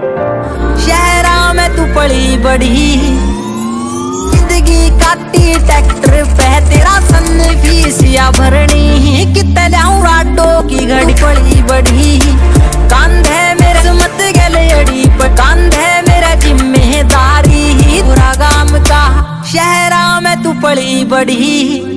शहरा में तू पली बड़ी, जिंदगी काटी ट्रैक्टर पे तेरा सन फीसिया भरनी। कितने जाऊं राडो की घड़ी पली बड़ी, कांधे मेरे मत गले अड़ी पर कांधे मेरा जिम्मेदारी। बुरा गाम का शहरा में तू पली बड़ी।